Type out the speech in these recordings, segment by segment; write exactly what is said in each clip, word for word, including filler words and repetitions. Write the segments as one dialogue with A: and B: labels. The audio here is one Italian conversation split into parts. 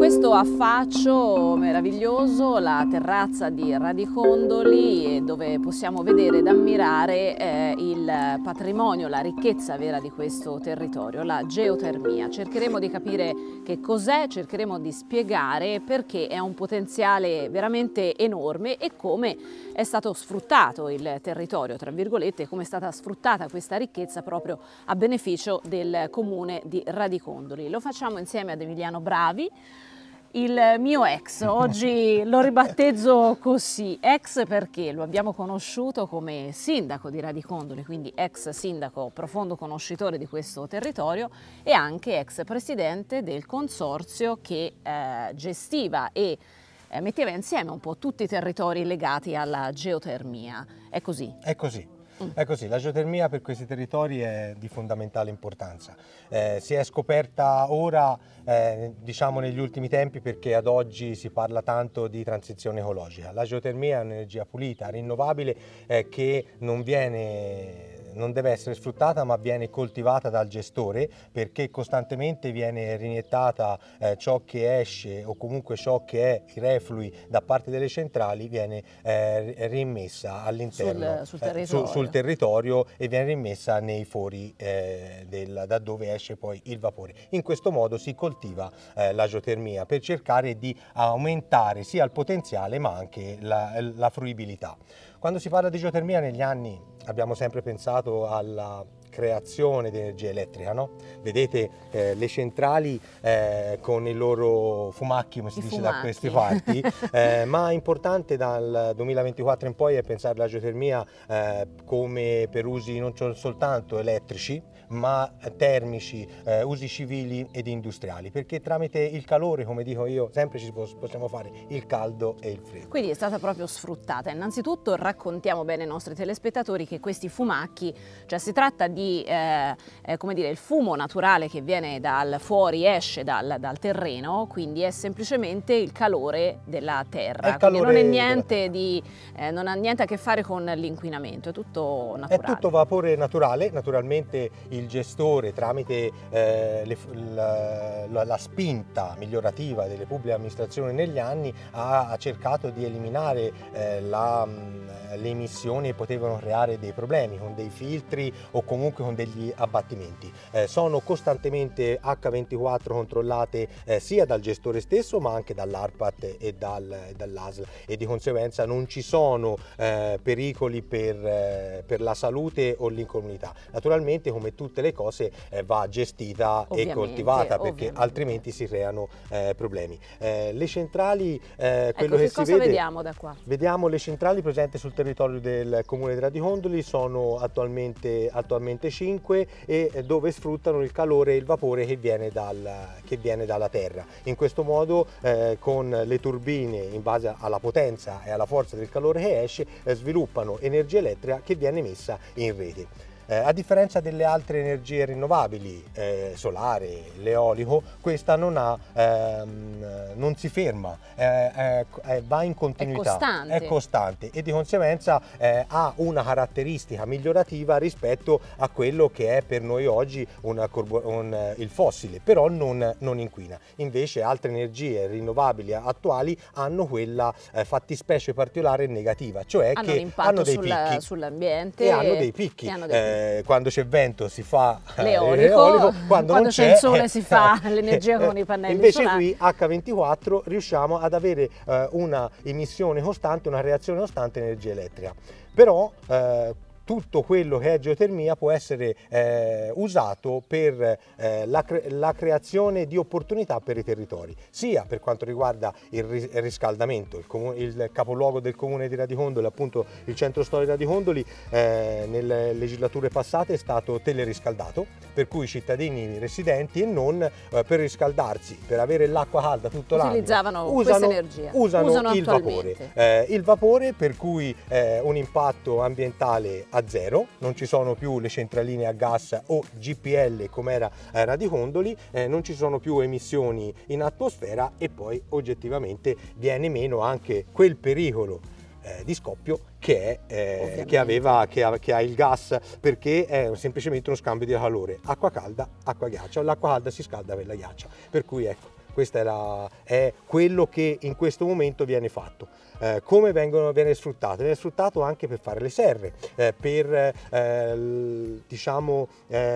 A: questo affaccio meraviglioso, la terrazza di Radicondoli, dove possiamo vedere ed ammirare eh, il patrimonio, la ricchezza vera di questo territorio, la geotermia. Cercheremo di capire che cos'è, cercheremo di spiegare perché è un potenziale veramente enorme e come è stato sfruttato il territorio, tra virgolette, come è stata sfruttata questa ricchezza proprio a beneficio del comune di Radicondoli. Lo facciamo insieme ad Emiliano Bravi, il mio ex, oggi lo ribattezzo così, ex perché lo abbiamo conosciuto come sindaco di Radicondoli, quindi ex sindaco, profondo conoscitore di questo territorio e anche ex presidente del consorzio che eh, gestiva e eh, metteva insieme un po' tutti i territori legati alla geotermia. È così?
B: È così. È così, la geotermia per questi territori è di fondamentale importanza. Eh, si è scoperta ora, eh, diciamo negli ultimi tempi, perché ad oggi si parla tanto di transizione ecologica. La geotermia è un'energia pulita, rinnovabile, eh, che non viene... non deve essere sfruttata ma viene coltivata dal gestore, perché costantemente viene riniettata eh, ciò che esce o comunque ciò che è i reflui da parte delle centrali viene eh, rimessa all'interno
A: sul, sul, territorio.
B: Eh, su, sul territorio e viene rimessa nei fori eh, del, da dove esce poi il vapore. In questo modo si coltiva eh, la geotermia per cercare di aumentare sia il potenziale ma anche la, la fruibilità. Quando si parla di geotermia negli anni abbiamo sempre pensato alla creazione di energia elettrica, no? Vedete eh, le centrali eh, con i loro fumacchi, come si
A: I
B: dice
A: fumacchi.
B: da queste parti, eh, ma importante dal duemilaventiquattro in poi è pensare alla geotermia eh, come per usi non soltanto elettrici, ma termici, eh, usi civili ed industriali, perché tramite il calore, come dico io, sempre ci possiamo fare il caldo e il freddo.
A: Quindi è stata proprio sfruttata. Innanzitutto raccontiamo bene ai nostri telespettatori che questi fumacchi, cioè si tratta di, eh, eh, come dire, il fumo naturale che viene dal fuori, esce dal, dal terreno, quindi è semplicemente il calore della terra.
B: È calore
A: non è niente di, eh, non ha niente a che fare con l'inquinamento, è tutto naturale.
B: È tutto vapore naturale, naturalmente il gestore tramite eh, le, la, la, la spinta migliorativa delle pubbliche amministrazioni negli anni ha, ha cercato di eliminare eh, la, le emissioni che potevano creare dei problemi con dei filtri o comunque con degli abbattimenti. Eh, sono costantemente acca ventiquattro controllate eh, sia dal gestore stesso ma anche dall'ARPAT e dal, dall'A S L e di conseguenza non ci sono eh, pericoli per, eh, per la salute o l'incolumità. Naturalmente come tutte le cose eh, va gestita
A: ovviamente,
B: e coltivata perché
A: ovviamente.
B: altrimenti si creano eh, problemi. Eh, le centrali, eh, quello
A: ecco,
B: che,
A: che
B: si
A: cosa
B: vede,
A: vediamo da qua?
B: Vediamo le centrali presenti sul territorio del comune di Radicondoli, sono attualmente, attualmente cinque e eh, dove sfruttano il calore e il vapore che viene, dal, che viene dalla terra. In questo modo eh, con le turbine in base alla potenza e alla forza del calore che esce eh, sviluppano energia elettrica che viene messa in rete. Eh, a differenza delle altre energie rinnovabili, eh, solare, l'eolico, questa non, ha, ehm, non si ferma, eh, eh, va in continuità,
A: è costante,
B: è costante e di conseguenza eh, ha una caratteristica migliorativa rispetto a quello che è per noi oggi una, un, il fossile, però non, non inquina. Invece altre energie rinnovabili attuali hanno quella eh, fattispecie particolare negativa, cioè
A: hanno
B: che
A: un impatto
B: hanno dei
A: sulla,
B: picchi
A: sull'ambiente
B: e hanno dei picchi. Eh, quando c'è vento si fa
A: l'eolico,
B: quando,
A: quando c'è il sole si fa l'energia con i pannelli
B: invece
A: solari.
B: Qui acca ventiquattro riusciamo ad avere eh, una emissione costante, una reazione costante di energia elettrica. Però eh, tutto quello che è geotermia può essere eh, usato per eh, la, cre la creazione di opportunità per i territori, sia per quanto riguarda il, ris il riscaldamento. Il, il capoluogo del comune di Radicondoli, appunto il centro storico di Radicondoli, eh, nelle legislature passate è stato teleriscaldato, per cui i cittadini residenti e non eh, per riscaldarsi, per avere l'acqua calda tutto l'anno,
A: utilizzavano
B: usano,
A: questa energia,
B: usano,
A: usano
B: il vapore. Eh, il vapore per cui eh, un impatto ambientale a zero, non ci sono più le centraline a gas o G P L come era a Radicondoli, eh, non ci sono più emissioni in atmosfera e poi oggettivamente viene meno anche quel pericolo eh, di scoppio che, è, eh, che, aveva, che, ha, che ha il gas, perché è semplicemente uno scambio di calore, acqua calda, acqua ghiaccia, l'acqua calda si scalda per la ghiaccia, per cui ecco, questo è, la, è quello che in questo momento viene fatto. Eh, come vengono, viene sfruttato? Viene sfruttato anche per fare le serre, eh, per eh, diciamo,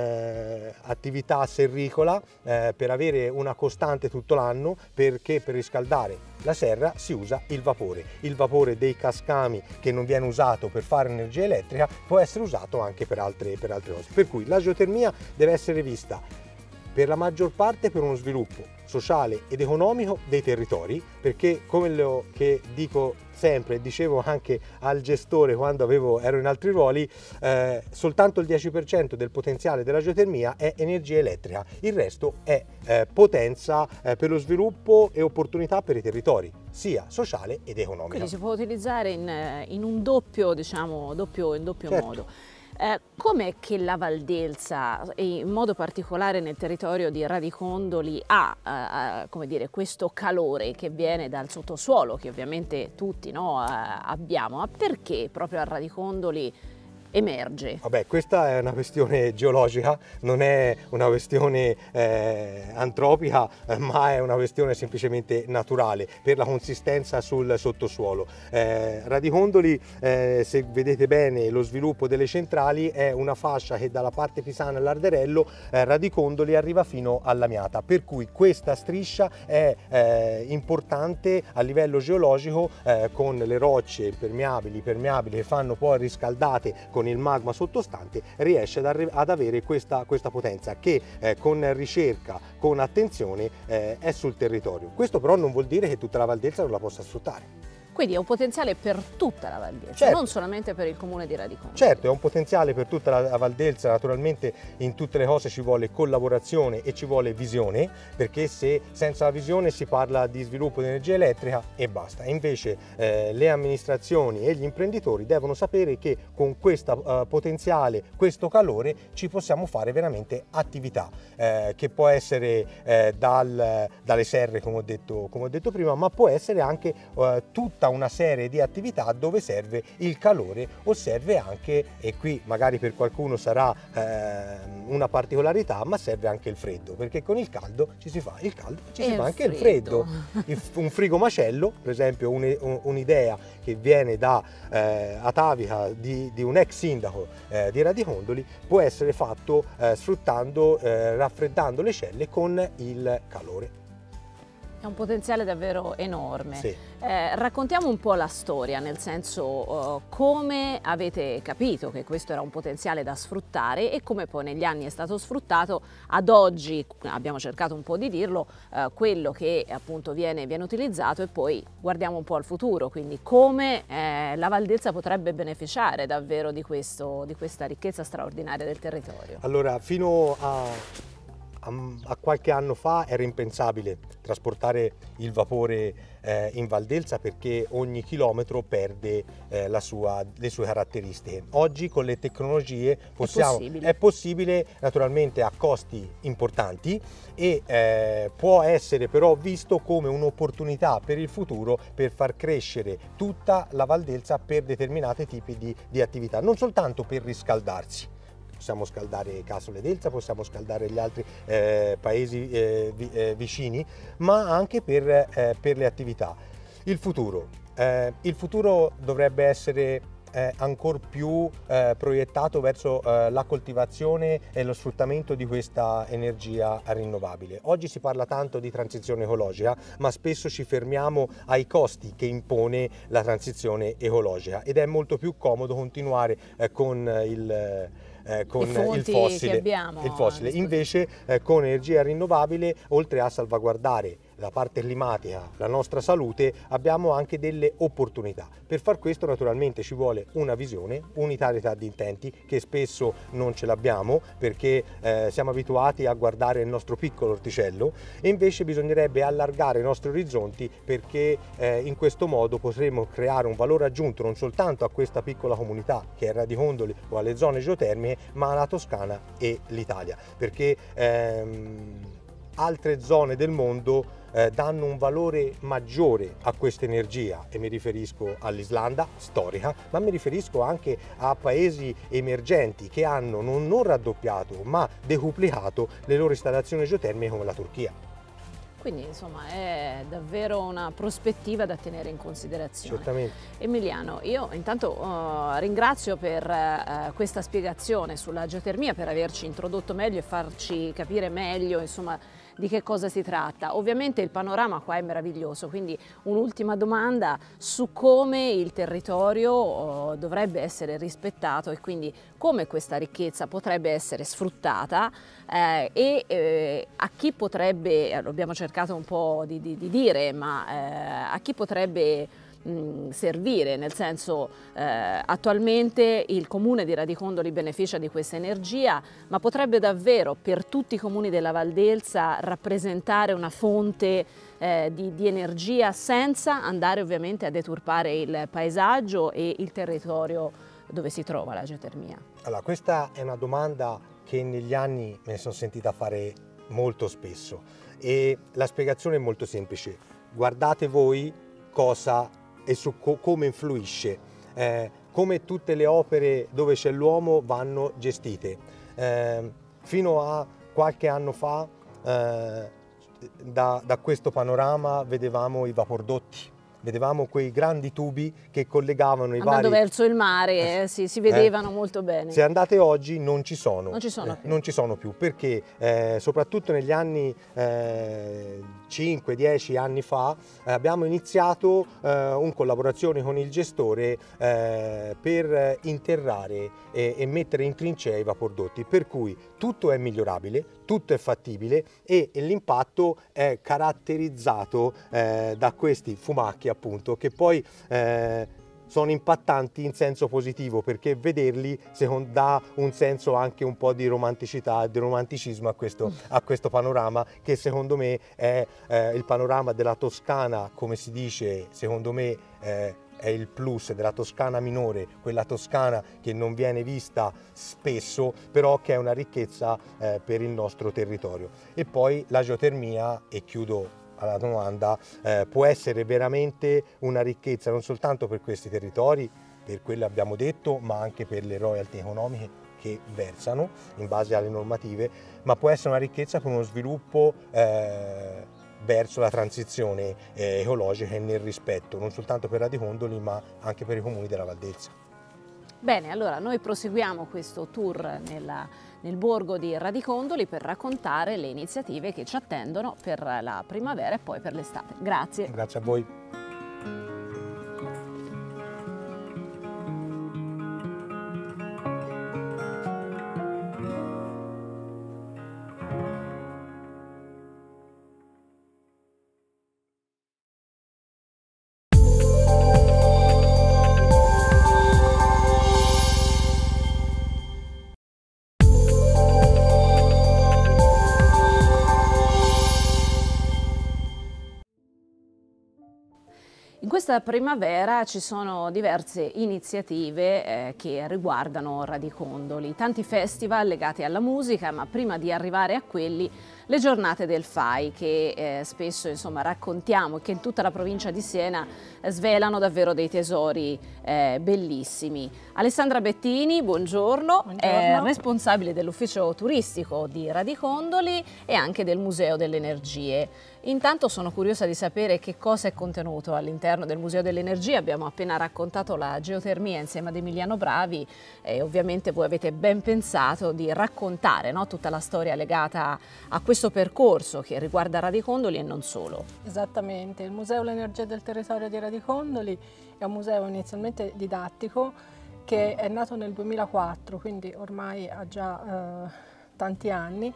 B: eh, attività serricola, eh, per avere una costante tutto l'anno, perché per riscaldare la serra si usa il vapore. Il vapore dei cascami, che non viene usato per fare energia elettrica, può essere usato anche per altre, per altre cose. Per cui la geotermia deve essere vista per la maggior parte per uno sviluppo sociale ed economico dei territori, perché come lo che dico sempre e dicevo anche al gestore quando avevo, ero in altri ruoli, eh, soltanto il dieci per cento del potenziale della geotermia è energia elettrica, il resto è eh, potenza eh, per lo sviluppo e opportunità per i territori, sia sociale ed economica.
A: Quindi si può utilizzare in, in un doppio, diciamo, doppio, in doppio
B: certo.
A: modo. Eh, Com'è che la Valdelsa, e in modo particolare nel territorio di Radicondoli, ha eh, come dire, questo calore che viene dal sottosuolo, che ovviamente tutti, no, eh, abbiamo, ma perché proprio a Radicondoli emerge?
B: Vabbè, questa è una questione geologica, non è una questione eh, antropica, eh, ma è una questione semplicemente naturale per la consistenza sul sottosuolo. Eh, Radicondoli, eh, se vedete bene lo sviluppo delle centrali, è una fascia che dalla parte pisana all'Arderello, eh, Radicondoli arriva fino all'Amiata, per cui questa striscia è eh, importante a livello geologico, eh, con le rocce impermeabili, permeabili che fanno poi riscaldate con il magma sottostante, riesce ad, ad avere questa, questa potenza che eh, con ricerca, con attenzione eh, è sul territorio. Questo però non vuol dire che tutta la Valdelsa non la possa sfruttare.
A: Quindi è un potenziale per tutta la Valdelsa,
B: certo.
A: non solamente per il comune di Radicondoli.
B: Certo, è un potenziale per tutta la Valdelsa, naturalmente in tutte le cose ci vuole collaborazione e ci vuole visione, perché se senza la visione si parla di sviluppo di energia elettrica e basta. Invece eh, le amministrazioni e gli imprenditori devono sapere che con questo uh, potenziale, questo calore, ci possiamo fare veramente attività, eh, che può essere eh, dal, dalle serre, come ho detto, come ho detto prima, ma può essere anche uh, tutta una serie di attività dove serve il calore o serve anche, e qui magari per qualcuno sarà eh, una particolarità, ma serve anche il freddo, perché con il caldo ci si fa il caldo, ci si fa anche il freddo. Un frigo macello, per esempio, un'idea che viene da eh, Atavica di, di un ex sindaco eh, di Radicondoli, può essere fatto eh, sfruttando, eh, raffreddando le celle con il calore.
A: È un potenziale davvero enorme.
B: Sì.
A: Eh, raccontiamo un po' la storia, nel senso uh, come avete capito che questo era un potenziale da sfruttare e come poi negli anni è stato sfruttato. Ad oggi, abbiamo cercato un po' di dirlo, uh, quello che appunto viene, viene utilizzato, e poi guardiamo un po' al futuro, quindi come eh, la Valdelsa potrebbe beneficiare davvero di, questo, di questa ricchezza straordinaria del territorio.
B: Allora, fino a... a qualche anno fa era impensabile trasportare il vapore eh, in Valdelsa, perché ogni chilometro perde eh, la sua, le sue caratteristiche. Oggi con le tecnologie possiamo, è possibile, è possibile naturalmente a costi importanti, e eh, può essere però visto come un'opportunità per il futuro per far crescere tutta la Valdelsa per determinati tipi di, di attività, non soltanto per riscaldarsi. Possiamo scaldare Casole d'Elsa, possiamo scaldare gli altri eh, paesi eh, vi, eh, vicini, ma anche per, eh, per le attività. Il futuro. Eh, il futuro dovrebbe essere eh, ancora più eh, proiettato verso eh, la coltivazione e lo sfruttamento di questa energia rinnovabile. Oggi si parla tanto di transizione ecologica, ma spesso ci fermiamo ai costi che impone la transizione ecologica, ed è molto più comodo continuare eh, con il... Eh, con il fossile,
A: abbiamo,
B: il fossile. Invece eh, con energia rinnovabile, oltre a salvaguardare la parte climatica, la nostra salute, abbiamo anche delle opportunità. Per far questo naturalmente ci vuole una visione, unitarietà di intenti, che spesso non ce l'abbiamo, perché eh, siamo abituati a guardare il nostro piccolo orticello, e invece bisognerebbe allargare i nostri orizzonti, perché eh, in questo modo potremo creare un valore aggiunto non soltanto a questa piccola comunità che è Radicondoli o alle zone geotermiche, ma alla Toscana e l'Italia, perché ehm, altre zone del mondo eh, danno un valore maggiore a questa energia, e mi riferisco all'Islanda storica, ma mi riferisco anche a paesi emergenti che hanno non, non raddoppiato ma decuplicato le loro installazioni geotermiche, come la Turchia.
A: Quindi insomma è davvero una prospettiva da tenere in considerazione.
B: Certamente.
A: Emiliano, io intanto uh, ringrazio per uh, questa spiegazione sulla geotermia, per averci introdotto meglio e farci capire meglio insomma di che cosa si tratta. Ovviamente il panorama qua è meraviglioso, quindi un'ultima domanda su come il territorio uh, dovrebbe essere rispettato e quindi come questa ricchezza potrebbe essere sfruttata eh, e eh, a chi potrebbe, eh, lo abbiamo cercato un po' di, di, di dire, ma eh, a chi potrebbe mh, servire, nel senso eh, attualmente il comune di Radicondoli beneficia di questa energia, ma potrebbe davvero per tutti i comuni della Valdelsa rappresentare una fonte eh, di, di energia senza andare ovviamente a deturpare il paesaggio e il territorio dove si trova la geotermia?
B: Allora, questa è una domanda che negli anni me ne sono sentita fare molto spesso e la spiegazione è molto semplice. Guardate voi cosa e su co come influisce, eh, come tutte le opere dove c'è l'uomo vanno gestite. Eh, fino a qualche anno fa eh, da, da questo panorama vedevamo i vapordotti. Vedevamo quei grandi tubi che collegavano i
A: Andando
B: vari...
A: verso il mare eh, si, si vedevano eh, molto bene.
B: Se andate oggi non ci sono.
A: Non ci sono
B: eh,
A: più.
B: Non ci sono più perché eh, soprattutto negli anni eh, cinque dieci anni fa eh, abbiamo iniziato eh, in collaborazione con il gestore eh, per interrare e, e mettere in trincea i vapordotti, per cui tutto è migliorabile, tutto è fattibile e, e l'impatto è caratterizzato eh, da questi fumacchi appunto che poi eh, sono impattanti in senso positivo, perché vederli secondo, dà un senso anche un po' di romanticità e di romanticismo a questo, a questo panorama che secondo me è eh, il panorama della Toscana, come si dice, secondo me eh, è il plus della Toscana minore, quella Toscana che non viene vista spesso, però che è una ricchezza eh, per il nostro territorio. E poi la geotermia, e chiudo alla domanda, eh, può essere veramente una ricchezza non soltanto per questi territori, per quello abbiamo detto, ma anche per le royalty economiche che versano in base alle normative, ma può essere una ricchezza per uno sviluppo eh, verso la transizione eh, ecologica e nel rispetto, non soltanto per Radicondoli ma anche per i comuni della Valdelsa.
A: Bene, allora noi proseguiamo questo tour nella, nel borgo di Radicondoli per raccontare le iniziative che ci attendono per la primavera e poi per l'estate. Grazie.
B: Grazie a voi.
A: In questa primavera ci sono diverse iniziative eh, che riguardano Radicondoli, tanti festival legati alla musica, ma prima di arrivare a quelli le giornate del F A I che eh, spesso insomma, raccontiamo e che in tutta la provincia di Siena eh, svelano davvero dei tesori eh, bellissimi. Alessandra Bettini, buongiorno,
C: buongiorno.
A: È responsabile dell'ufficio turistico di Radicondoli e anche del Museo delle Energie. Intanto sono curiosa di sapere che cosa è contenuto all'interno del Museo delle Energie. Abbiamo appena raccontato la geotermia insieme ad Emiliano Bravi e ovviamente voi avete ben pensato di raccontare, no, tutta la storia legata a questo percorso che riguarda Radicondoli e non solo.
C: Esattamente, il Museo dell'Energia del Territorio di Radicondoli è un museo inizialmente didattico che è nato nel duemilaquattro, quindi ormai ha già eh, tanti anni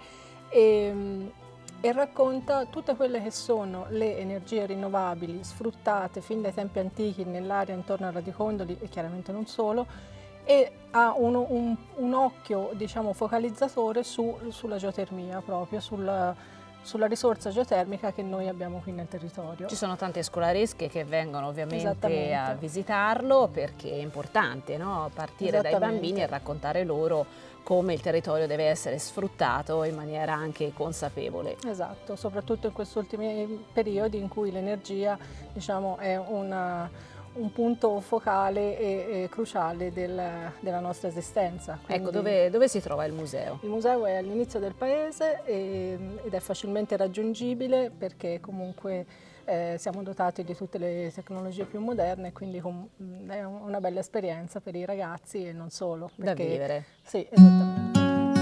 C: e, e racconta tutte quelle che sono le energie rinnovabili sfruttate fin dai tempi antichi nell'area intorno a Radicondoli e chiaramente non solo, e ha un, un, un occhio, diciamo, focalizzatore su, sulla geotermia, proprio sulla, sulla risorsa geotermica che noi abbiamo qui nel territorio.
A: Ci sono tante scolaresche che vengono ovviamente a visitarlo perché è importante, no? Partire dai bambini e raccontare loro come il territorio deve essere sfruttato in maniera anche consapevole.
C: Esatto, soprattutto in questi ultimi periodi in cui l'energia, diciamo, è una, un punto focale e, e cruciale del, della nostra esistenza.
A: Ecco,
C: Quindi,
A: dove, dove si trova il museo?
C: il museo è all'inizio del paese e, ed è facilmente raggiungibile perché comunque eh, siamo dotati di tutte le tecnologie più moderne, quindi com, è una bella esperienza per i ragazzi e non solo. Perché,
A: Da vivere.
C: Sì, esattamente.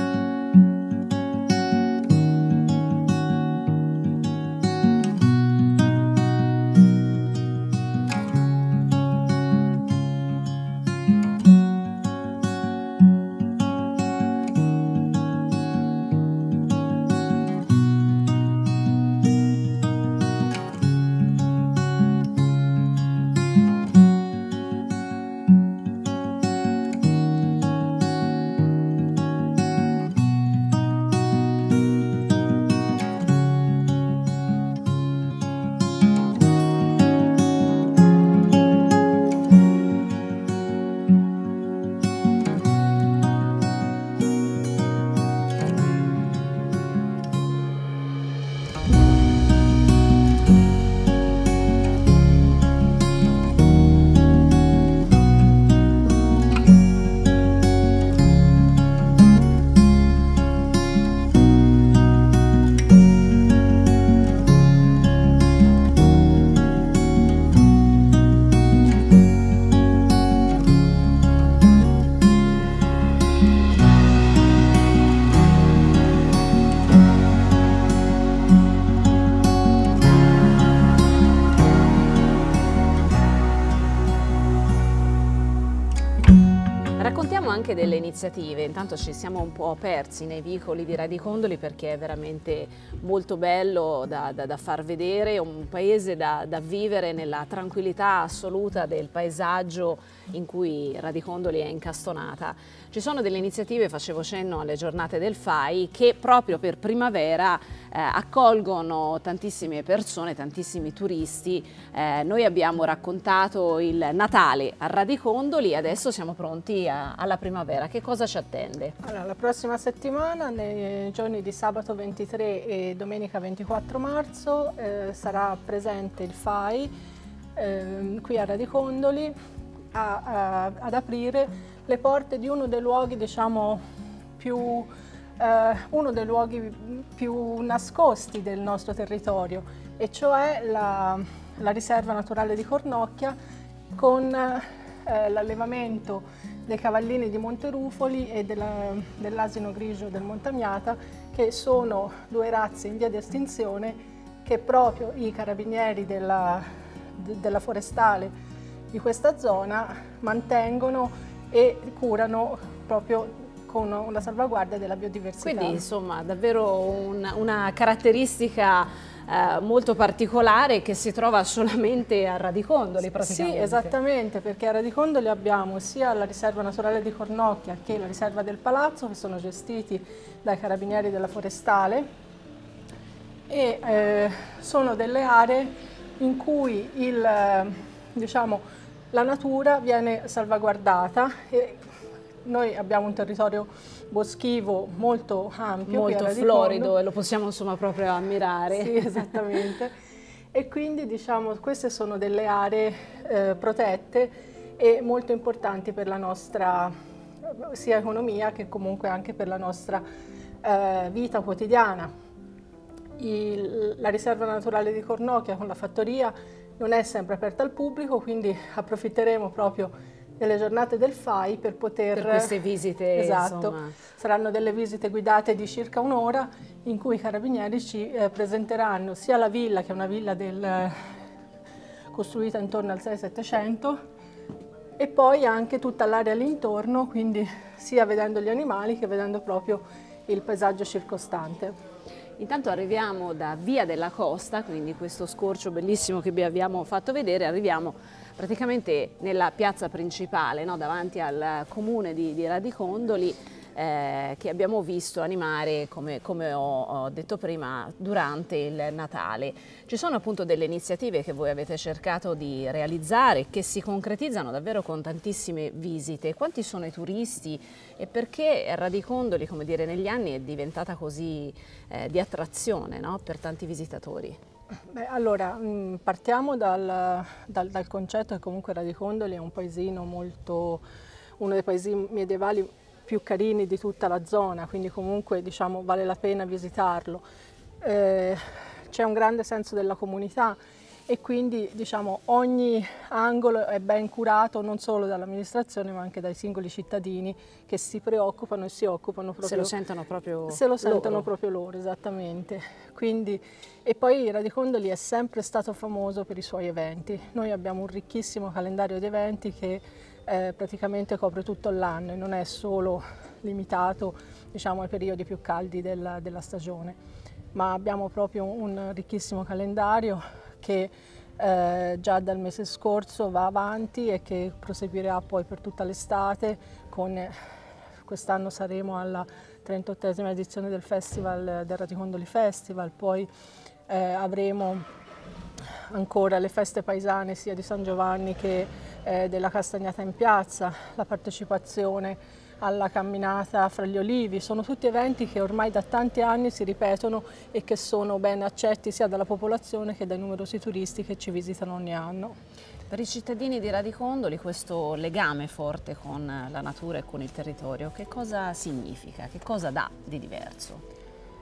A: Raccontiamo anche delle iniziative, intanto ci siamo un po' persi nei vicoli di Radicondoli perché è veramente molto bello da, da, da far vedere, un paese da, da vivere nella tranquillità assoluta del paesaggio in cui Radicondoli è incastonata. Ci sono delle iniziative, facevo cenno alle giornate del F A I, che proprio per primavera eh, accolgono tantissime persone, tantissimi turisti. Eh, noi abbiamo raccontato il Natale a Radicondoli, adesso siamo pronti a, alla primavera. Che cosa ci attende?
C: Allora, la prossima settimana, nei giorni di sabato ventitré e domenica ventiquattro marzo, eh, sarà presente il F A I eh, qui a Radicondoli a, a, ad aprire le porte di uno dei luoghi, diciamo, più, eh, uno dei luoghi più nascosti del nostro territorio, e cioè la, la riserva naturale di Cornocchia, con eh, l'allevamento dei cavallini di Monterufoli e dell'asino grigio del Montamiata, che sono due razze in via di estinzione che proprio i carabinieri della, de, della forestale di questa zona mantengono e curano proprio con una salvaguardia della biodiversità.
A: Quindi insomma davvero un, una caratteristica eh, molto particolare che si trova solamente a Radicondoli praticamente.
C: Sì, esattamente, perché a Radicondoli abbiamo sia la riserva naturale di Cornocchia che la riserva del Palazzo, che sono gestiti dai carabinieri della forestale, e eh, sono delle aree in cui il, diciamo, la natura viene salvaguardata. E noi abbiamo un territorio boschivo molto ampio,
A: molto florido, e lo possiamo insomma proprio ammirare.
C: Sì, esattamente. E quindi diciamo queste sono delle aree eh, protette e molto importanti per la nostra sia economia che comunque anche per la nostra eh, vita quotidiana. Il, la riserva naturale di Cornocchia con la fattoria non è sempre aperta al pubblico, quindi approfitteremo proprio delle giornate del F A I per poter...
A: Per queste visite,
C: esatto,
A: insomma.
C: Saranno delle visite guidate di circa un'ora in cui i carabinieri ci eh, presenteranno sia la villa, che è una villa del, costruita intorno al sei settecento, e poi anche tutta l'area all'intorno, quindi sia vedendo gli animali che vedendo proprio il paesaggio circostante.
A: Intanto arriviamo da Via della Costa, quindi questo scorcio bellissimo che vi abbiamo fatto vedere, arriviamo praticamente nella piazza principale, no? Davanti al comune di, di Radicondoli, eh, che abbiamo visto animare, come, come ho, ho detto prima, durante il Natale. Ci sono appunto delle iniziative che voi avete cercato di realizzare, che si concretizzano davvero con tantissime visite. Quanti sono i turisti e perché Radicondoli, come dire, negli anni è diventata così eh, di attrazione, no? Per tanti visitatori?
C: Beh, allora, mh, partiamo dal, dal, dal concetto che comunque Radicondoli è un paesino molto, uno dei paesi medievali più carini di tutta la zona, quindi comunque diciamo vale la pena visitarlo. Eh, c'è un grande senso della comunità e quindi diciamo ogni angolo è ben curato non solo dall'amministrazione ma anche dai singoli cittadini che si preoccupano e si occupano proprio,
A: se lo sentono proprio
C: se lo sentono
A: loro.
C: proprio loro, esattamente. Quindi, e poi Radicondoli è sempre stato famoso per i suoi eventi. Noi abbiamo un ricchissimo calendario di eventi che eh, praticamente copre tutto l'anno e non è solo limitato diciamo ai periodi più caldi della, della stagione, ma abbiamo proprio un ricchissimo calendario che eh, già dal mese scorso va avanti e che proseguirà poi per tutta l'estate. Con quest'anno saremo alla trentottesima edizione del festival del Radicondoli Festival, poi eh, avremo ancora le feste paesane sia di San Giovanni che eh, della Castagnata in piazza, la partecipazione alla camminata fra gli olivi. Sono tutti eventi che ormai da tanti anni si ripetono e che sono ben accetti sia dalla popolazione che dai numerosi turisti che ci visitano ogni anno.
A: Per i cittadini di Radicondoli questo legame forte con la natura e con il territorio, che cosa significa? Che cosa dà di diverso?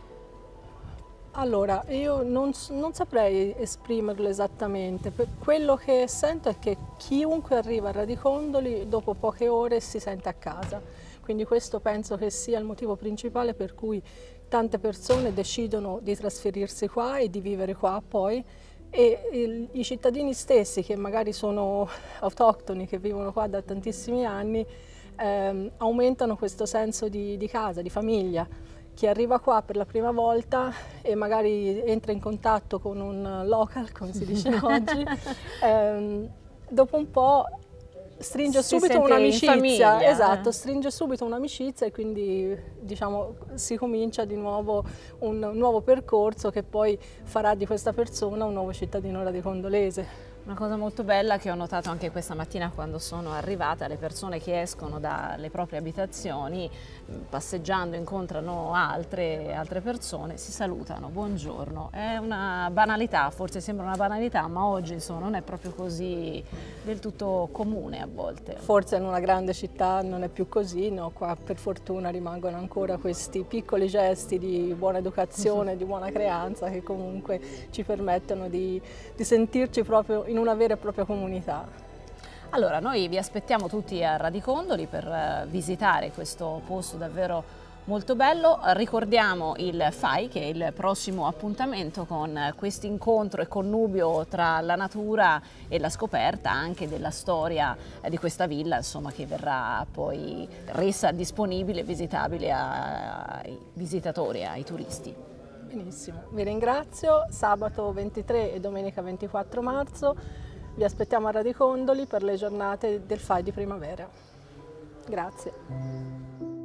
C: Allora, io non, non saprei esprimerlo esattamente. Quello che sento è che chiunque arriva a Radicondoli dopo poche ore si sente a casa. Quindi questo penso che sia il motivo principale per cui tante persone decidono di trasferirsi qua e di vivere qua poi, e il, i cittadini stessi che magari sono autoctoni, che vivono qua da tantissimi anni, ehm, aumentano questo senso di, di casa, di famiglia. Chi arriva qua per la prima volta e magari entra in contatto con un local, come si dice oggi, ehm, dopo un po' stringe
A: si
C: subito un'amicizia, esatto,
A: eh.
C: stringe subito un'amicizia e quindi diciamo si comincia di nuovo un nuovo percorso che poi farà di questa persona un nuovo cittadino radicondolese.
A: Una cosa molto bella che ho notato anche questa mattina quando sono arrivata, le persone che escono dalle proprie abitazioni, passeggiando incontrano altre, altre persone, si salutano, buongiorno. È una banalità, forse sembra una banalità, ma oggi insomma, non è proprio così del tutto comune a volte.
C: Forse in una grande città non è più così, no? Qua per fortuna rimangono ancora questi piccoli gesti di buona educazione, di buona creanza che comunque ci permettono di, di sentirci proprio in una vera e propria comunità.
A: Allora, noi vi aspettiamo tutti a Radicondoli per uh, visitare questo posto davvero molto bello. Ricordiamo il F A I, che è il prossimo appuntamento con questo incontro e connubio tra la natura e la scoperta anche della storia eh, di questa villa, insomma, che verrà poi resa disponibile e visitabile ai visitatori, ai turisti.
C: Benissimo, vi ringrazio. Sabato ventitré e domenica ventiquattro marzo vi aspettiamo a Radicondoli per le giornate del F A I di primavera. Grazie.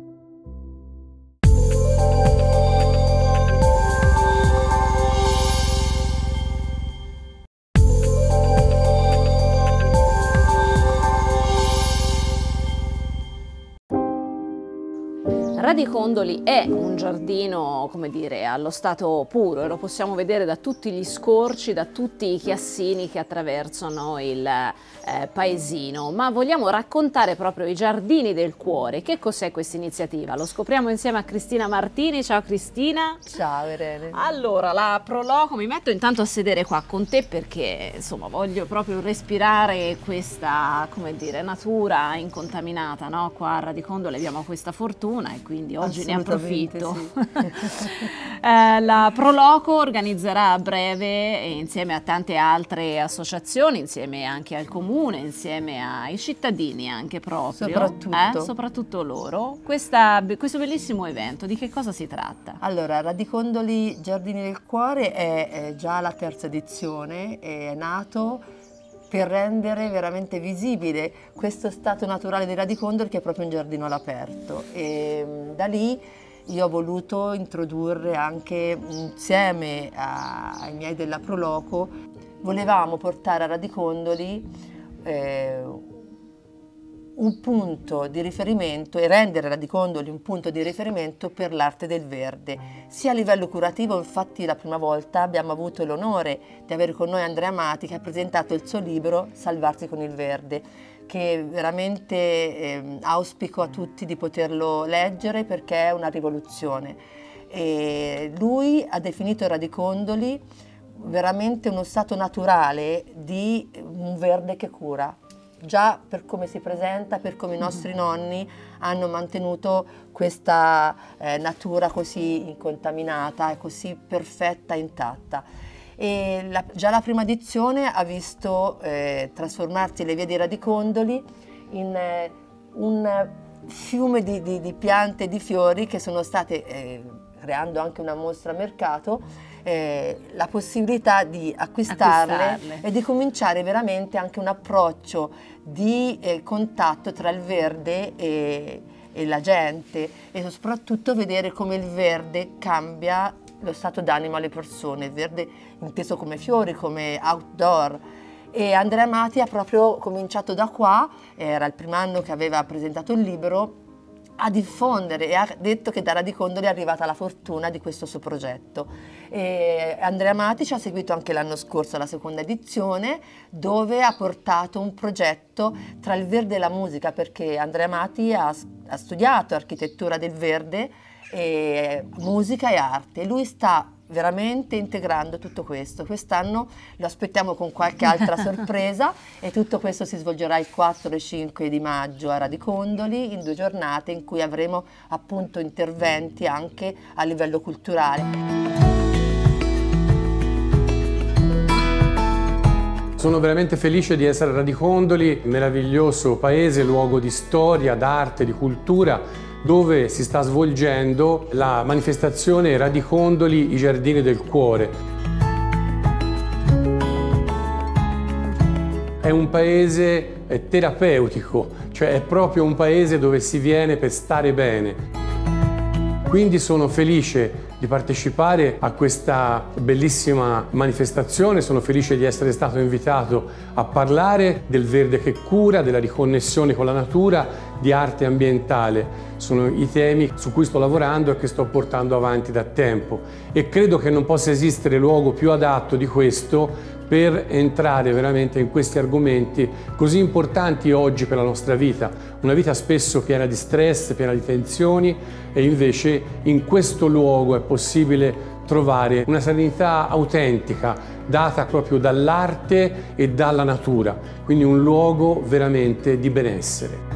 A: Radicondoli è un giardino, come dire, allo stato puro e lo possiamo vedere da tutti gli scorci, da tutti i chiassini che attraversano il eh, paesino, ma vogliamo raccontare proprio i giardini del cuore. Che cos'è questa iniziativa? Lo scopriamo insieme a Cristina Martini. Ciao Cristina.
D: Ciao Irene.
A: Allora, la Proloco, mi metto intanto a sedere qua con te perché insomma voglio proprio respirare questa, come dire, natura incontaminata, no? Qua a Radicondoli abbiamo questa fortuna e quindi oggi ne approfitto.
D: Sì.
A: eh, la Proloco organizzerà a breve, insieme a tante altre associazioni, insieme anche al comune, insieme ai cittadini anche proprio,
D: soprattutto,
A: eh, soprattutto loro, questa, questo bellissimo evento. Di che cosa si tratta?
D: Allora, Radicondoli Giardini del Cuore è, è già la terza edizione, è nato per rendere veramente visibile questo stato naturale di Radicondoli, che è proprio un giardino all'aperto, e da lì io ho voluto introdurre anche insieme a, ai miei della Proloco, volevamo portare a Radicondoli eh, un punto di riferimento e rendere Radicondoli un punto di riferimento per l'arte del verde, sia a livello curativo. Infatti la prima volta abbiamo avuto l'onore di avere con noi Andrea Amati, che ha presentato il suo libro Salvarsi con il verde, che veramente eh, auspico a tutti di poterlo leggere, perché è una rivoluzione. E lui ha definito Radicondoli veramente uno stato naturale di un verde che cura. Già per come si presenta, per come i nostri nonni hanno mantenuto questa eh, natura così incontaminata e così perfetta e intatta. E la, già la prima edizione ha visto eh, trasformarsi le vie di Radicondoli in eh, un fiume di, di, di piante e di fiori che sono state, eh, creando anche una mostra a mercato, Eh, la possibilità di acquistarle, acquistarle e di cominciare veramente anche un approccio di eh, contatto tra il verde e, e la gente, e soprattutto vedere come il verde cambia lo stato d'animo alle persone, il verde inteso come fiori, come outdoor. E Andrea Amati ha proprio cominciato da qua, era il primo anno che aveva presentato il libro, a diffondere, e ha detto che da Radicondoli è arrivata la fortuna di questo suo progetto. E Andrea Amati ci ha seguito anche l'anno scorso alla seconda edizione, dove ha portato un progetto tra il verde e la musica, perché Andrea Amati ha, ha studiato architettura del verde, e musica e arte, e lui sta veramente integrando tutto questo. Quest'anno lo aspettiamo con qualche altra sorpresa, e tutto questo si svolgerà il quattro e cinque di maggio a Radicondoli, in due giornate in cui avremo appunto interventi anche a livello culturale.
E: Sono veramente felice di essere a Radicondoli, meraviglioso paese, luogo di storia, d'arte, di cultura, dove si sta svolgendo la manifestazione Radicondoli, i giardini del cuore. È un paese terapeutico, cioè è proprio un paese dove si viene per stare bene. Quindi sono felice di partecipare a questa bellissima manifestazione, sono felice di essere stato invitato a parlare del verde che cura, della riconnessione con la natura, di arte ambientale. Sono i temi su cui sto lavorando e che sto portando avanti da tempo, e credo che non possa esistere luogo più adatto di questo per entrare veramente in questi argomenti così importanti oggi per la nostra vita, una vita spesso piena di stress, piena di tensioni, e invece in questo luogo è possibile trovare una serenità autentica data proprio dall'arte e dalla natura, quindi un luogo veramente di benessere.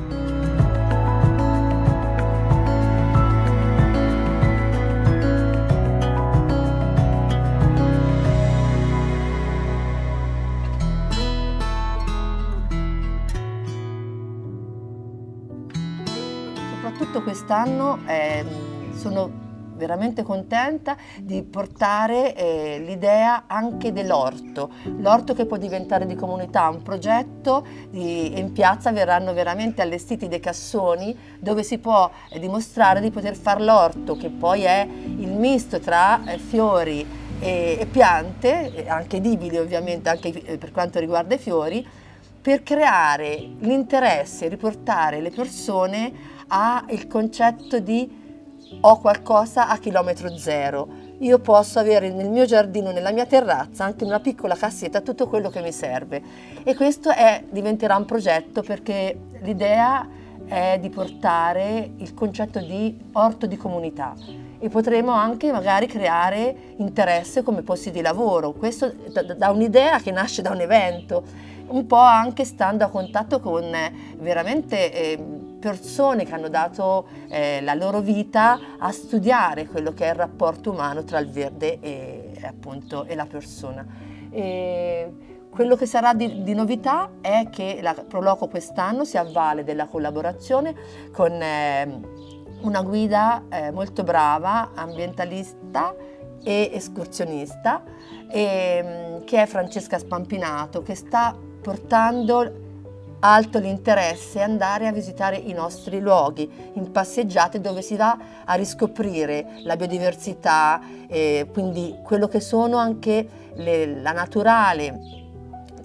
D: Soprattutto quest'anno eh, sono veramente contenta di portare eh, l'idea anche dell'orto, l'orto che può diventare di comunità, un progetto di, in piazza verranno veramente allestiti dei cassoni dove si può eh, dimostrare di poter fare l'orto, che poi è il misto tra eh, fiori e, e piante, anche edibili ovviamente, anche eh, per quanto riguarda i fiori, per creare l'interesse e riportare le persone al concetto di ho qualcosa a chilometro zero. Io posso avere nel mio giardino, nella mia terrazza, anche in una piccola cassetta, tutto quello che mi serve. E questo è, diventerà un progetto, perché l'idea è di portare il concetto di orto di comunità, e potremo anche magari creare interesse come posti di lavoro. Questo da, da un'idea che nasce da un evento, un po' anche stando a contatto con veramente eh, persone che hanno dato eh, la loro vita a studiare quello che è il rapporto umano tra il verde e, appunto, e la persona. E quello che sarà di, di novità è che la Proloco quest'anno si avvale della collaborazione con eh, una guida eh, molto brava, ambientalista e escursionista, e, che è Francesca Spampinato, che sta portando alto l'interesse andare a visitare i nostri luoghi in passeggiate, dove si va a riscoprire la biodiversità, eh, quindi quello che sono anche le, la naturale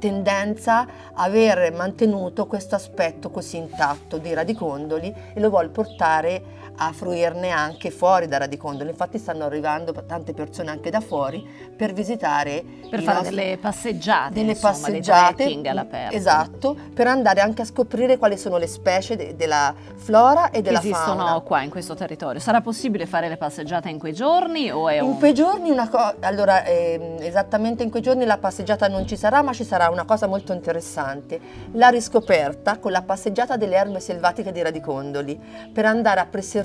D: tendenza aver mantenuto questo aspetto così intatto di Radicondoli e lo vuol portare a fruirne anche fuori da Radicondoli. Infatti stanno arrivando tante persone anche da fuori per visitare,
A: per
D: i
A: fare
D: nostri,
A: delle passeggiate,
D: delle
A: insomma,
D: passeggiate,
A: dei trekking all'aperto.
D: Esatto, per andare anche a scoprire quali sono le specie de della flora e della
A: che esistono
D: fauna
A: qua in questo territorio. Sarà possibile fare le passeggiate in quei giorni o è
D: in
A: un...
D: quei giorni una cosa, allora ehm, esattamente in quei giorni la passeggiata non ci sarà, ma ci sarà una cosa molto interessante, la riscoperta con la passeggiata delle erbe selvatiche di Radicondoli, per andare a preservare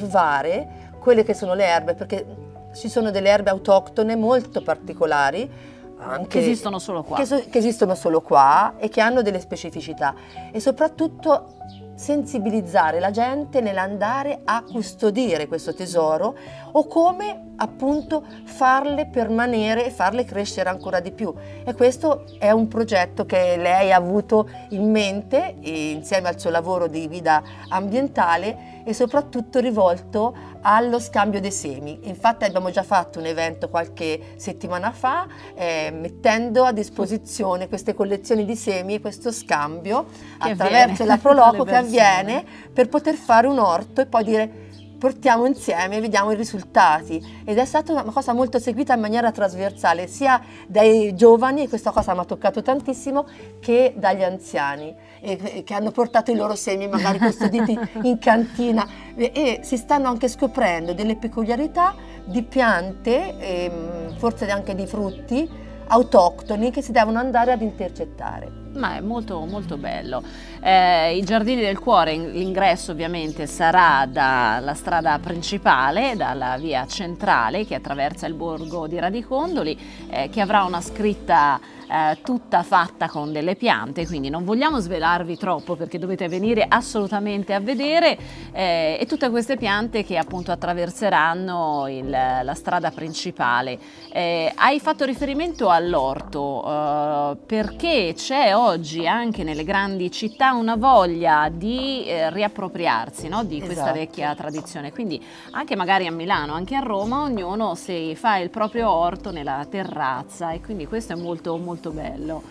D: quelle che sono le erbe, perché ci sono delle erbe autoctone molto particolari anche,
A: che esistono solo qua
D: che, so, che esistono solo qua e che hanno delle specificità, e soprattutto sensibilizzare la gente nell'andare a custodire questo tesoro o come appunto farle permanere e farle crescere ancora di più. E questo è un progetto che lei ha avuto in mente insieme al suo lavoro di guida ambientale e soprattutto rivolto allo scambio dei semi. Infatti abbiamo già fatto un evento qualche settimana fa eh, mettendo a disposizione queste collezioni di semi e questo scambio
A: che
D: attraverso la Proloco che avviene per poter fare un orto e poi dire portiamo insieme e vediamo i risultati, ed è stata una cosa molto seguita in maniera trasversale sia dai giovani, e questa cosa mi ha toccato tantissimo, che dagli anziani e, che hanno portato i loro semi magari custoditi in cantina e, e si stanno anche scoprendo delle peculiarità di piante e forse anche di frutti autoctoni che si devono andare ad intercettare.
A: Ma è molto molto bello. Eh, I Giardini del Cuore, l'ingresso ovviamente sarà dalla strada principale, dalla via centrale che attraversa il borgo di Radicondoli, eh, che avrà una scritta eh, tutta fatta con delle piante, quindi non vogliamo svelarvi troppo perché dovete venire assolutamente a vedere, eh, e tutte queste piante che appunto attraverseranno il, la strada principale. Eh, hai fatto riferimento all'orto eh, perché c'è oggi anche nelle grandi città una voglia di eh, riappropriarsi, no, di questa
D: esatto.
A: vecchia tradizione, quindi anche magari a Milano, anche a Roma, ognuno si fa il proprio orto nella terrazza, e quindi questo è molto molto bello.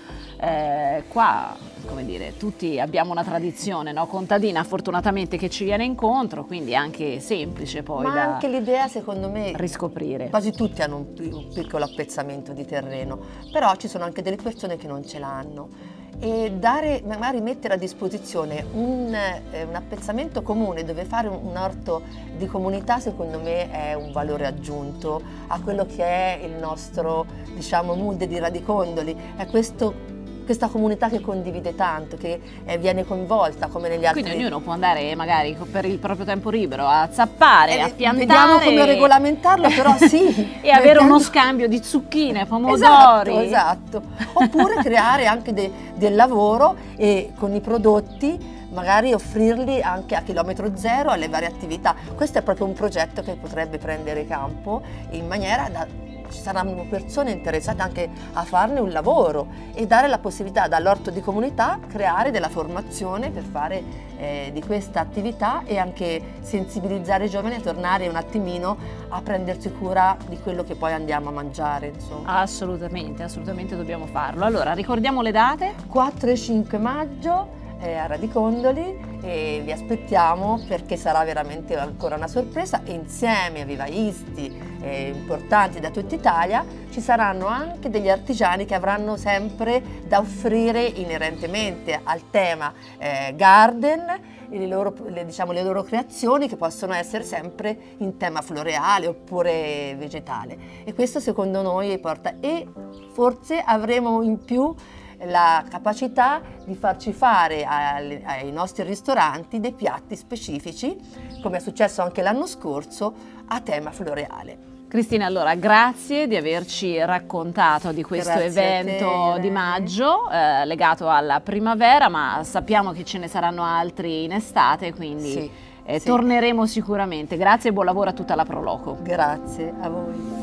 A: Eh, qua, come dire, tutti abbiamo una tradizione, no, contadina, fortunatamente, che ci viene incontro, quindi è anche semplice poi
D: ma
A: da
D: anche l'idea, secondo me,
A: riscoprire.
D: Quasi tutti hanno un, un piccolo appezzamento di terreno, però ci sono anche delle persone che non ce l'hanno, e dare, magari mettere a disposizione un, eh, un appezzamento comune dove fare un, un orto di comunità, secondo me è un valore aggiunto a quello che è il nostro, diciamo, mood di Radicondoli. È questo questa comunità che condivide tanto, che eh, viene coinvolta come negli altri.
A: Quindi ognuno può andare magari per il proprio tempo libero a zappare,
D: eh,
A: a piantare.
D: Vediamo come regolamentarlo, però sì.
A: E avere uno scambio di zucchine, pomodori.
D: Esatto, esatto. Oppure creare anche de, del lavoro e con i prodotti magari offrirli anche a chilometro zero alle varie attività. Questo è proprio un progetto che potrebbe prendere campo in maniera da ci saranno persone interessate anche a farne un lavoro e dare la possibilità dall'orto di comunità creare della formazione per fare eh, di questa attività e anche sensibilizzare i giovani a tornare un attimino a prendersi cura di quello che poi andiamo a mangiare, insomma.
A: Assolutamente, assolutamente dobbiamo farlo. Allora, ricordiamo le date?
D: quattro e cinque maggio eh, a Radicondoli, e vi aspettiamo perché sarà veramente ancora una sorpresa, e insieme a vivaisti eh, importanti da tutta Italia ci saranno anche degli artigiani che avranno sempre da offrire inerentemente al tema eh, garden le loro, le, diciamo, le loro creazioni, che possono essere sempre in tema floreale oppure vegetale, e questo secondo noi porta, e forse avremo in più la capacità di farci fare ai, ai nostri ristoranti dei piatti specifici, come è successo anche l'anno scorso, a tema floreale.
A: Cristina, allora grazie di averci raccontato di questo
D: Grazie
A: evento
D: te,
A: di maggio eh, legato alla primavera, ma sappiamo che ce ne saranno altri in estate, quindi
D: sì,
A: eh,
D: sì.
A: torneremo sicuramente. Grazie e buon lavoro a tutta la Proloco.
D: Grazie a voi.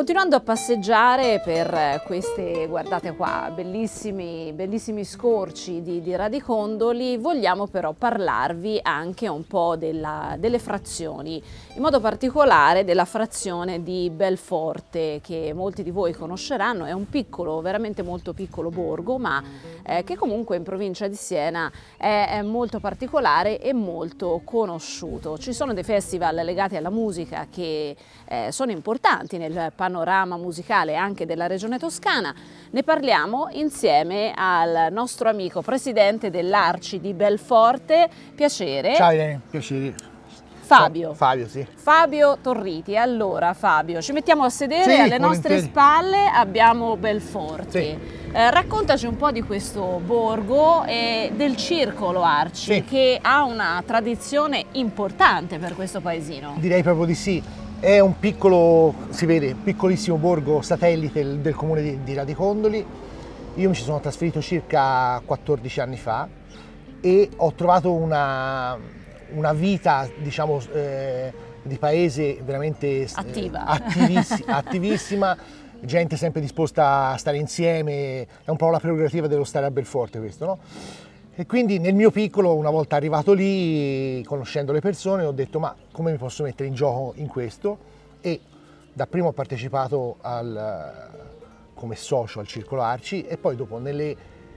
A: continuando a passeggiare per queste, guardate qua, bellissimi, bellissimi scorci di, di Radicondoli, vogliamo però parlarvi anche un po' della, delle frazioni, in modo particolare della frazione di Belforte, che molti di voi conosceranno. È un piccolo, veramente molto piccolo borgo, ma eh, che comunque in provincia di Siena è, è molto particolare e molto conosciuto. Ci sono dei festival legati alla musica che eh, sono importanti nel panorama musicale anche della regione toscana. Ne parliamo insieme al nostro amico presidente dell'Arci di Belforte. Piacere.
F: Ciao Irene, piacere.
A: Fabio.
F: Fabio, sì.
A: Fabio Torriti. Allora Fabio, ci mettiamo a sedere,
F: sì,
A: alle nostre
F: volentieri.
A: spalle abbiamo Belforte.
F: Sì.
A: Eh, raccontaci un po' di questo borgo e del circolo Arci,
F: Sì.
A: che ha una tradizione importante per questo paesino.
F: Direi proprio di sì. È un piccolo, si vede, piccolissimo borgo satellite del, del comune di, di Radicondoli. Io mi ci sono trasferito circa quattordici anni fa e ho trovato una, una vita, diciamo, eh, di paese veramente
A: Attiva.
F: eh, attivissi- attivissima, gente sempre disposta a stare insieme, è un po' la prerogativa dello stare a Belforte questo, no? E quindi nel mio piccolo, una volta arrivato lì, conoscendo le persone, ho detto ma come mi posso mettere in gioco in questo? E dapprima ho partecipato al, come socio al Circolo Arci e poi dopo nelle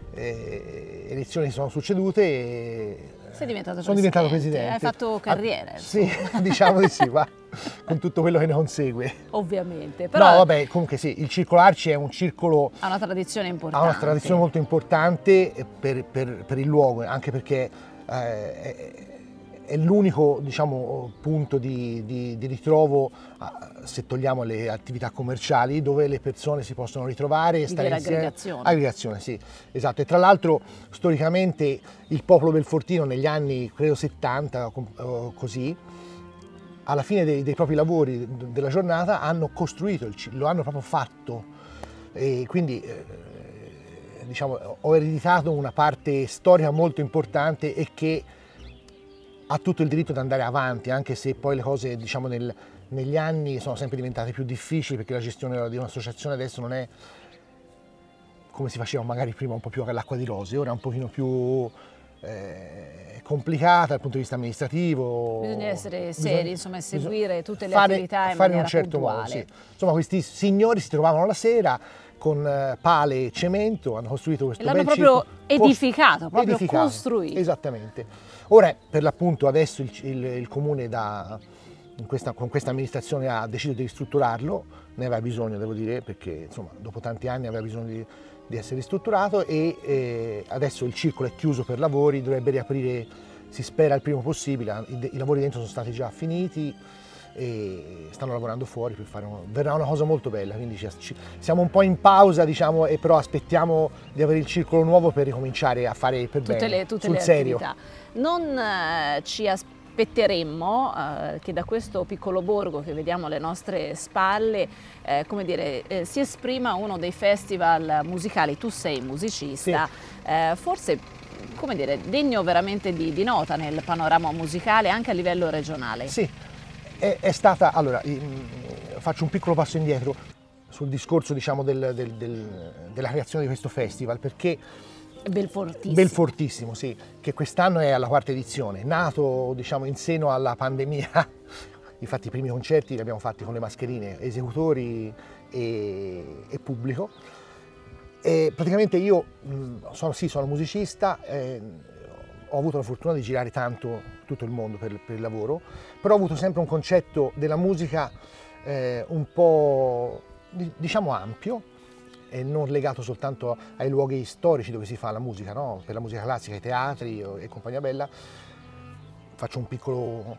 F: eh, elezioni che sono succedute eh,
A: Sei diventato
F: sono
A: presidente.
F: diventato presidente.
A: Hai fatto carriera.
F: Ah, sì, diciamo di sì, va, con tutto quello che ne consegue.
A: Ovviamente. Però
F: No, vabbè, comunque sì, il Circolo Arci è un circolo
A: ha una tradizione importante.
F: ha una tradizione molto importante per, per, per il luogo, anche perché eh, è, è l'unico, diciamo, punto di, di, di ritrovo, se togliamo le attività commerciali, dove le persone si possono ritrovare e stare
A: vera
F: insieme.
A: aggregazione.
F: Aggregazione, sì, esatto. E tra l'altro storicamente il popolo belfortino negli anni, credo settanta o così, alla fine dei, dei propri lavori della giornata hanno costruito, il, lo hanno proprio fatto. E quindi eh, diciamo, ho ereditato una parte storica molto importante e che ha tutto il diritto di andare avanti, anche se poi le cose, diciamo, nel, negli anni sono sempre diventate più difficili, perché la gestione di un'associazione adesso non è come si faceva magari prima, un po' più all'acqua di rose, ora è un pochino più eh, complicata dal punto di vista amministrativo.
A: Bisogna essere
F: Bisogna-
A: seri, insomma, e seguire tutte le
F: fare-
A: attività in
F: fare in
A: maniera
F: un certo
A: puntuale.
F: modo, sì. Insomma, questi signori si trovavano la sera con eh, pale e cemento, hanno costruito questo
A: E l'hanno
F: bel
A: proprio
F: circo.
A: edificato, proprio
F: Edificato,
A: costruito.
F: Esattamente. Ora, per l'appunto, adesso il, il, il comune da, in questa, con questa amministrazione ha deciso di ristrutturarlo, ne aveva bisogno, devo dire, perché insomma, dopo tanti anni aveva bisogno di, di essere ristrutturato e eh, adesso il circolo è chiuso per lavori, dovrebbe riaprire, si spera, il primo possibile. I, i lavori dentro sono stati già finiti e stanno lavorando fuori per fare un, verrà una cosa molto bella, quindi ci, ci, siamo un po' in pausa, diciamo, e però aspettiamo di avere il circolo nuovo per ricominciare a fare per
A: Tutte
F: bene,
A: le, tutte
F: sul
A: le
F: serio.
A: attività. Non eh, ci aspetteremmo eh, che da questo piccolo borgo che vediamo alle nostre spalle, eh, come dire, eh, si esprima uno dei festival musicali. Tu sei musicista,
F: Sì.
A: eh, forse, come dire, degno veramente di, di nota nel panorama musicale anche a livello regionale.
F: Sì, è, è stata, allora, mh, faccio un piccolo passo indietro sul discorso, diciamo, del, del, del, della creazione di questo festival, perché
A: Belfortissimo.
F: Belfortissimo, sì, che quest'anno è alla quarta edizione, nato, diciamo, in seno alla pandemia. Infatti i primi concerti li abbiamo fatti con le mascherine, esecutori e, e pubblico. E praticamente io mh, sono, sì, sono musicista, eh, ho avuto la fortuna di girare tanto tutto il mondo per, per il lavoro, però ho avuto sempre un concetto della musica eh, un po', diciamo, ampio, e non legato soltanto ai luoghi storici dove si fa la musica, no? Per la musica classica, i teatri e compagnia bella. Faccio un piccolo,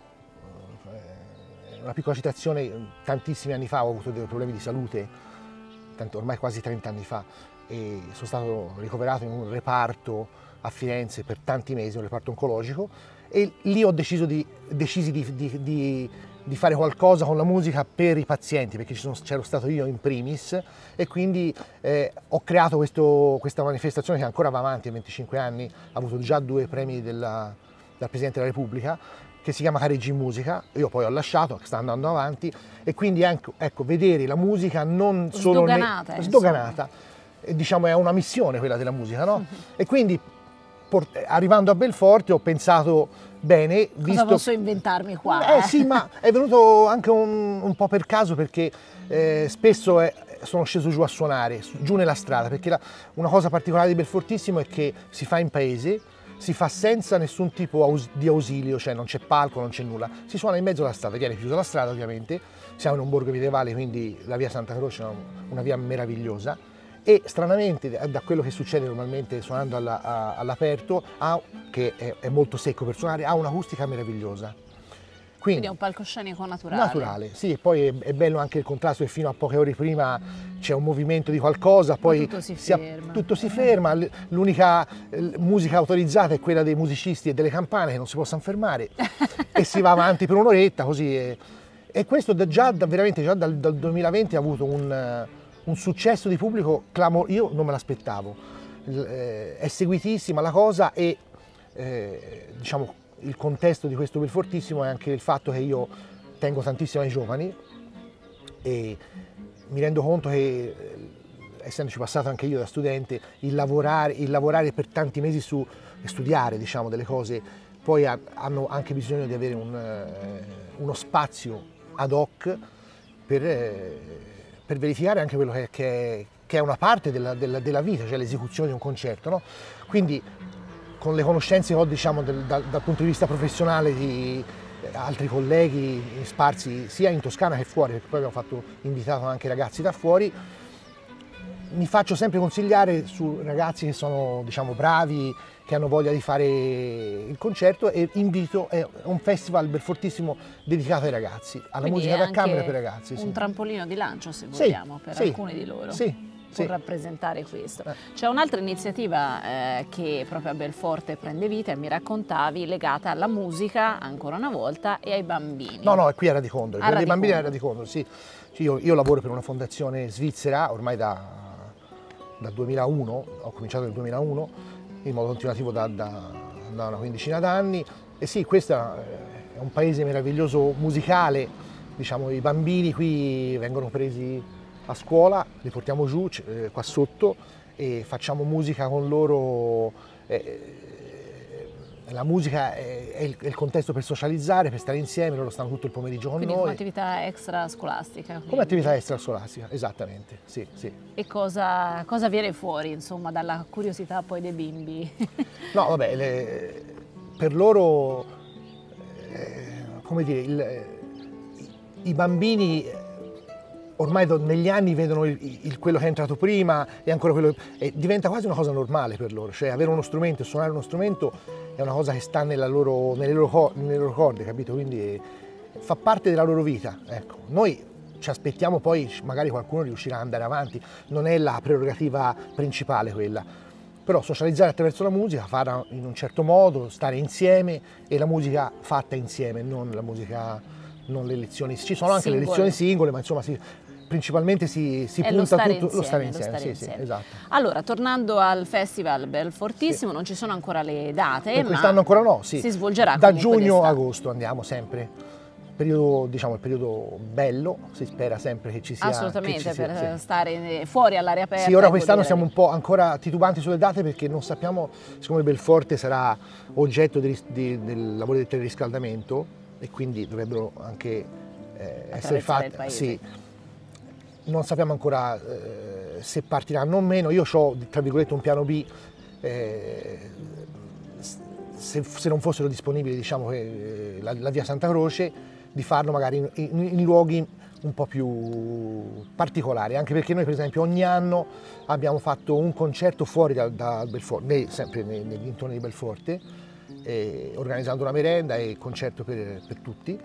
F: una piccola citazione: tantissimi anni fa ho avuto dei problemi di salute, tanto, ormai quasi trenta anni fa, e sono stato ricoverato in un reparto a Firenze per tanti mesi, un reparto oncologico, e lì ho deciso di, decisi di, di, di di fare qualcosa con la musica per i pazienti, perché c'ero stato io in primis, e quindi eh, ho creato questo, questa manifestazione che ancora va avanti a venticinque anni, ha avuto già due premi della, dal Presidente della Repubblica, che si chiama Careggi in Musica, io poi ho lasciato, sta andando avanti, e quindi ecco, ecco vedere la musica non solo
A: sdoganata,
F: ne, sdoganata e, diciamo, è una missione quella della musica, no? Uh-huh. E quindi port- arrivando a Belforte ho pensato bene,
A: cosa
F: visto...
A: posso inventarmi qua?
F: Eh sì, ma è venuto anche un, un po' per caso, perché eh, spesso è, sono sceso giù a suonare, giù nella strada, perché la, una cosa particolare di Belfortissimo è che si fa in paese, si fa senza nessun tipo aus- di ausilio, cioè non c'è palco, non c'è nulla, si suona in mezzo alla strada, viene chiusa la strada ovviamente, siamo in un borgo medievale, quindi la via Santa Croce è una, una via meravigliosa, e stranamente, da quello che succede normalmente suonando alla, a, all'aperto, ha, che è, è molto secco per suonare, ha un'acustica meravigliosa. Quindi,
A: Quindi è un palcoscenico naturale.
F: Naturale, sì, e poi è, è bello anche il contrasto che fino a poche ore prima c'è un movimento di qualcosa, poi
A: tutto si
F: si,
A: ferma.
F: Tutto si ferma, l'unica musica autorizzata è quella dei musicisti e delle campane che non si possono fermare e si va avanti per un'oretta così. E, e questo da, già, da, veramente già dal, dal duemilaventi ha avuto un, un successo di pubblico clamoroso, io non me l'aspettavo, eh, è seguitissima la cosa e eh, diciamo il contesto di questo Belfortissimo è anche il fatto che io tengo tantissimo ai giovani e mi rendo conto che, essendoci passato anche io da studente, il lavorare, il lavorare per tanti mesi su studiare, diciamo, delle cose, poi ha, hanno anche bisogno di avere un, eh, uno spazio ad hoc per, eh, per verificare anche quello che, che, è, che è una parte della, della, della vita, cioè l'esecuzione di un concerto, no? Quindi con le conoscenze che ho, diciamo, del, dal, dal punto di vista professionale di altri colleghi sparsi sia in Toscana che fuori, perché poi abbiamo fatto, invitato anche ragazzi da fuori, mi faccio sempre consigliare su ragazzi che sono, diciamo, bravi, che hanno voglia di fare il concerto, e invito, è un festival Belfortissimo dedicato ai ragazzi, alla
A: Quindi
F: musica da camera per ragazzi.
A: Un
F: sì.
A: trampolino di lancio, se
F: Sì,
A: vogliamo, per
F: sì,
A: alcuni di loro.
F: Sì.
A: Può
F: Sì.
A: rappresentare questo.
F: Eh.
A: C'è un'altra iniziativa eh, che proprio a Belforte prende vita, e mi raccontavi, legata alla musica ancora una volta e ai bambini.
F: No, no, è qui a Radicondoli,
A: A
F: per i bambini a
A: Radicondoli.
F: Radicondoli, sì. Io, io lavoro per una fondazione svizzera ormai da, dal duemilauno, ho cominciato nel duemilauno, in modo continuativo da, da, da una quindicina d'anni, e sì, questo è un paese meraviglioso musicale, diciamo, i bambini qui vengono presi a scuola, li portiamo giù eh, qua sotto e facciamo musica con loro. Eh, la musica è, è, il, è il contesto per socializzare, per stare insieme, loro stanno tutto il pomeriggio con
A: Quindi
F: noi.
A: come attività extrascolastica. Quindi.
F: Come attività extrascolastica, esattamente, sì, sì.
A: E cosa, cosa viene fuori, insomma, dalla curiosità poi dei bimbi?
F: No, vabbè, le, per loro, eh, come dire, il, i bambini ormai negli anni vedono il, il, quello che è entrato prima e ancora quello, e diventa quasi una cosa normale per loro, cioè avere uno strumento e suonare uno strumento è una cosa che sta nella loro, nelle, loro, nelle loro corde, capito? Quindi fa parte della loro vita, ecco. Noi ci aspettiamo poi magari qualcuno riuscirà ad andare avanti, non è la prerogativa principale quella, però socializzare attraverso la musica, farla in un certo modo, stare insieme, e la musica fatta insieme, non la musica, non le lezioni, ci sono anche singole. Le lezioni singole, ma insomma si, principalmente si, si punta
A: lo stare
F: tutto
A: insieme,
F: lo stare insieme,
A: lo stare
F: sì,
A: insieme.
F: Sì, esatto.
A: Allora, tornando al Festival Belfortissimo, sì. Non ci sono ancora le date,
F: per
A: ma
F: quest'anno ancora no, sì.
A: Si svolgerà
F: da giugno a
A: d'estate.
F: agosto andiamo sempre. Periodo, diciamo, il periodo bello, si spera sempre che ci sia.
A: Assolutamente,
F: che ci sia,
A: per
F: sì.
A: stare fuori all'aria aperta.
F: Sì, ora quest'anno siamo un po' ancora titubanti sulle date, perché non sappiamo, siccome Belforte sarà oggetto di, di, del lavoro di teleriscaldamento, e quindi dovrebbero anche eh, essere fatte. Sì, non sappiamo ancora eh, se partiranno o meno. Io ho, tra virgolette, un piano B. Eh, se, se non fossero disponibili, diciamo, eh, la, la via Santa Croce, di farlo magari in, in, in luoghi un po' più particolari, anche perché noi, per esempio, ogni anno abbiamo fatto un concerto fuori da, da Belforte, sempre nei, nei dintorni di Belforte, eh, organizzando una merenda e concerto per, per tutti.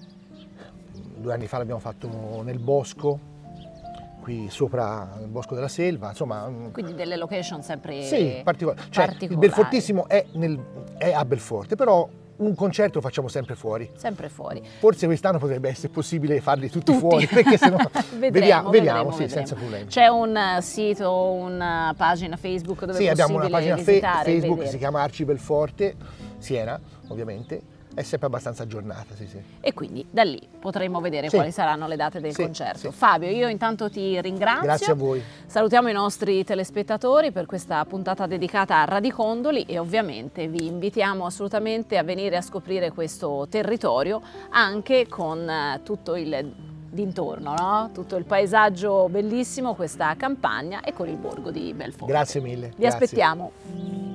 F: Due anni fa l'abbiamo fatto nel bosco, qui sopra il Bosco della Selva, insomma.
A: Quindi delle location sempre
F: sì, particolari. Cioè,
A: particolari.
F: Il Belfortissimo è, nel, è a Belforte, però un concerto lo facciamo sempre fuori.
A: Sempre fuori.
F: Forse quest'anno potrebbe essere possibile farli tutti,
A: tutti.
F: fuori, perché sennò
A: vedremo,
F: vediamo,
A: vedremo,
F: vediamo, sì,
A: vedremo.
F: senza problemi.
A: C'è un sito, una pagina Facebook dove
F: sì,
A: è
F: abbiamo una
A: possibile
F: pagina
A: visitare,
F: Facebook
A: vedere.
F: che si chiama Arci Belforte, Siena, ovviamente. è sempre abbastanza aggiornata, sì, sì.
A: E quindi da lì potremo vedere
F: Sì.
A: quali saranno le date del
F: Sì,
A: concerto.
F: sì.
A: Fabio, io intanto ti ringrazio.
F: Grazie a voi.
A: Salutiamo i nostri telespettatori per questa puntata dedicata a Radicondoli e ovviamente vi invitiamo assolutamente a venire a scoprire questo territorio anche con eh, tutto il d'intorno, no? Tutto il paesaggio bellissimo, questa campagna e con il borgo di Belforte.
F: Grazie mille.
A: Vi
F: grazie.
A: aspettiamo.